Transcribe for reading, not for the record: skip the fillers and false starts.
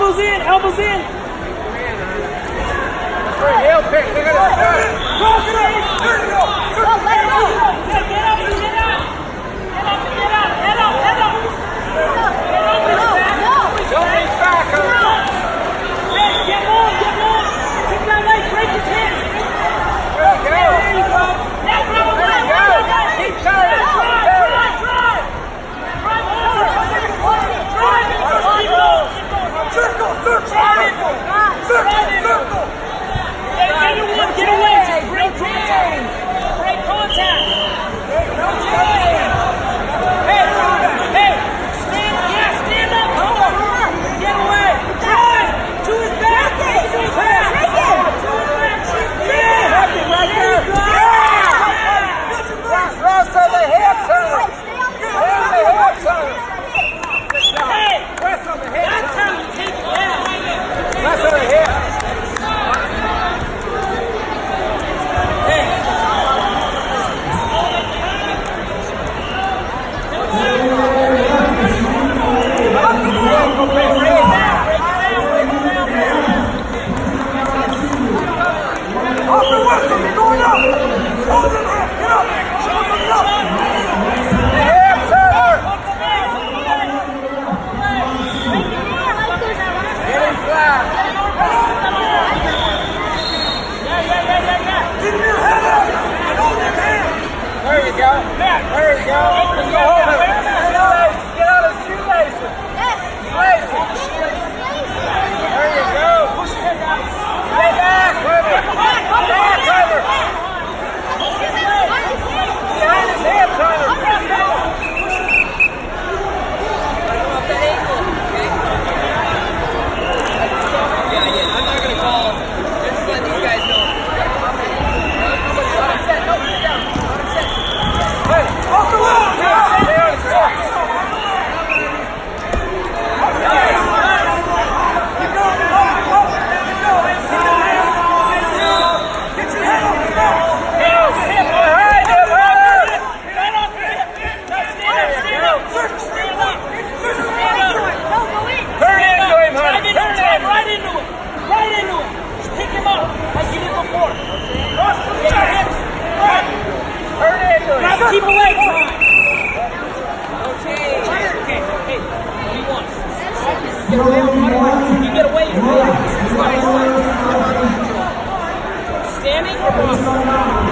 Elbows in, elbows in. Heel pick, look at that. Cross it up. There you go. Get up, get up. Get up, get up. Head up, head up. Don't reach back. Hey, get long, get long. Take that leg, break his hand. There you go. That's right. There you go. Keep turning. Get away, just break contact. Break contact. Hey, stand up. Get away. Run to his back. To his back. Right there. Rest of the hips, Hunter. Rest of the hips, Hunter. Hey, Rest of the hips. that's how you take it down. Rest of the hips. There you go. There you go. Get out of shoelaces. Laces. There you go. Stay back, River. Back, River. Behind his hips, Hunter. I'm not going to call him. Just let these guys know. Hey, off the wall! Keep away, Tom. Okay. Okay, hey, he wants. Get away from him. You get away from him. Standing or walking?